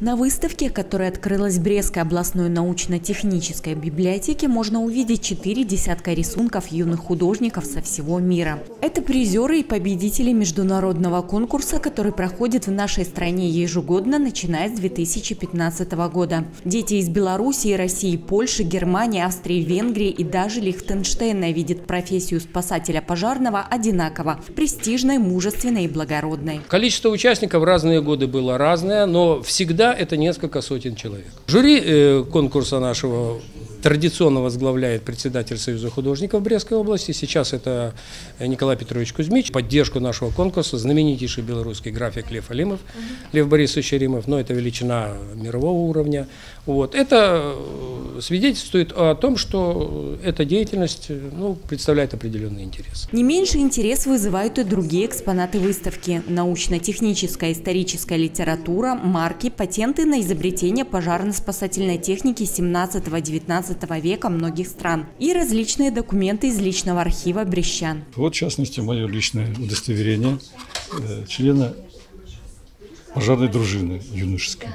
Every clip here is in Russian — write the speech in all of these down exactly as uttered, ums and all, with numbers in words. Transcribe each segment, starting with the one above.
На выставке, которая открылась в Брестской областной научно-технической библиотеке, можно увидеть четыре десятка рисунков юных художников со всего мира. Это призеры и победители международного конкурса, который проходит в нашей стране ежегодно, начиная с две тысячи пятнадцатого года. Дети из Белоруссии, России, Польши, Германии, Австрии, Венгрии и даже Лихтенштейна видят профессию спасателя пожарного одинаково – престижной, мужественной и благородной. Количество участников в разные годы было разное, но всегда это несколько сотен человек. Жюри э, конкурса нашего традиционно возглавляет председатель Союза художников Брестской области. Сейчас это Николай Петрович Кузьмич. Поддержку нашего конкурса знаменитейший белорусский график Лев Алимов, Лев Борисович Алимов, но это величина мирового уровня. Вот. Это свидетельствует о том, что эта деятельность ну, представляет определенный интерес. Не меньше интерес вызывают и другие экспонаты выставки. Научно-техническая историческая литература, марки, патенты на изобретение пожарно-спасательной техники семнадцатого-девятнадцатого века многих стран и различные документы из личного архива брестчан. Вот, в частности, мое личное удостоверение э, члена пожарной дружины юношеской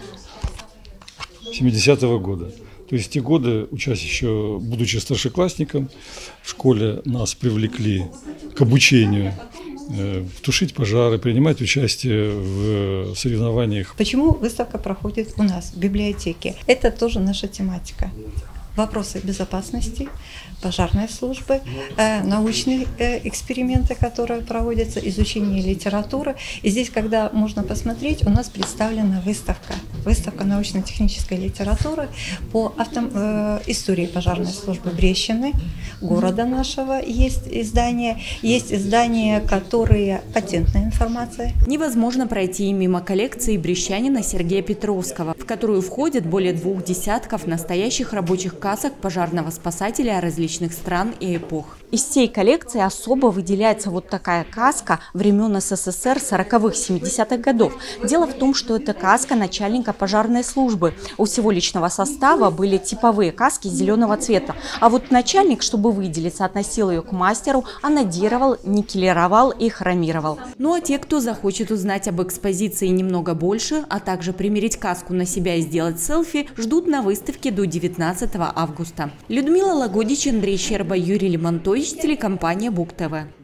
семидесятого года. То есть в те годы, учась еще, будучи старшеклассником, в школе нас привлекли к обучению э, тушить пожары, принимать участие в соревнованиях. Почему выставка проходит у нас в библиотеке? Это тоже наша тематика. Вопросы безопасности, пожарной службы, э, научные э, эксперименты, которые проводятся, изучение литературы. И здесь, когда можно посмотреть, у нас представлена выставка. Выставка научно-технической литературы по авто, э, истории пожарной службы Брестщины, города нашего есть издание. Есть издания, которые патентная информация. Невозможно пройти мимо коллекции брестчанина Сергея Петровского, в которую входят более двух десятков настоящих рабочих касок пожарного спасателя различных стран и эпох. Из всей коллекции особо выделяется вот такая каска времен СССР сороковых-семидесятых годов. Дело в том, что это каска начальника пожарной службы. У всего личного состава были типовые каски зеленого цвета. А вот начальник, чтобы выделиться, относил ее к мастеру, анодировал, никелировал и хромировал. Ну а те, кто захочет узнать об экспозиции немного больше, а также примерить каску на себя и сделать селфи, ждут на выставке до девятнадцатого августа. Людмила Лагодич, Андрей Щерба, Юрий Лимонтович, телекомпания Буг ТВ.